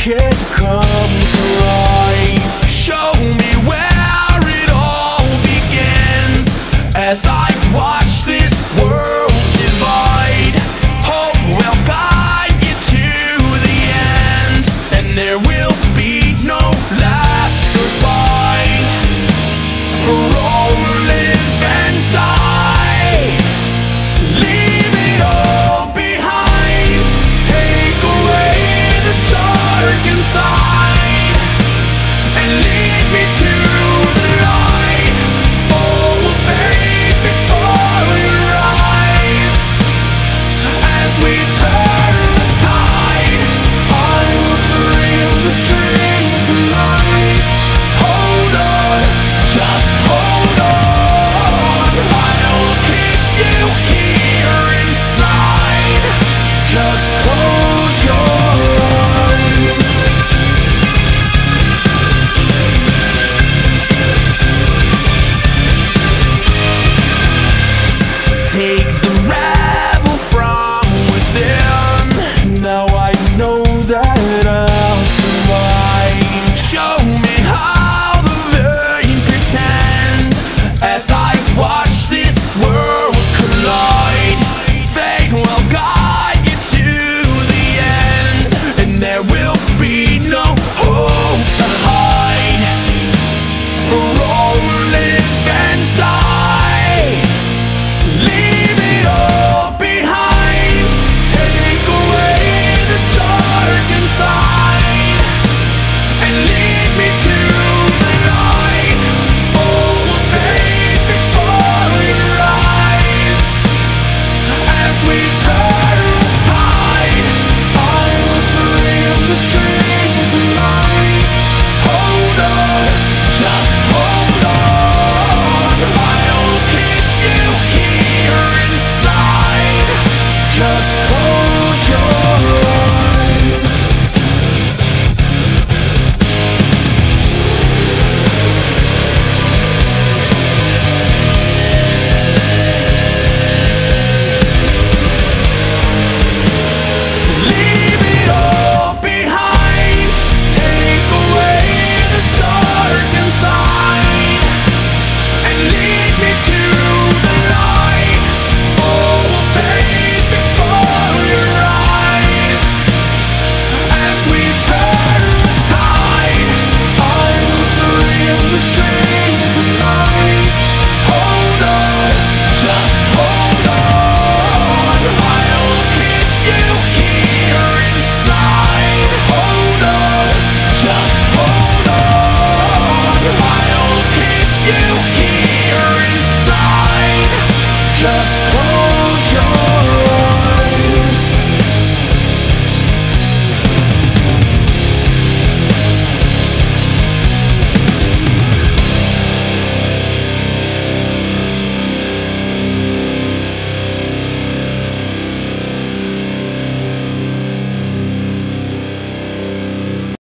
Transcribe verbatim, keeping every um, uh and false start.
can come to life. Show me where it all begins as I watch this world divide. Hope will guide you to the end, and there will be no last goodbye. For all who live and die, leave it all behind. Take away the dark inside and lead me to the light. All will fade before we rise. As we turn the tide, I will thrill the dreams of life. Hold on, just hold on. I will keep you here inside. Just close your eyes. Take the rebel from within. Now I know that I'll survive. Show me how the vain pretend as I watch this world collide. Fate will guide you to the end, and there will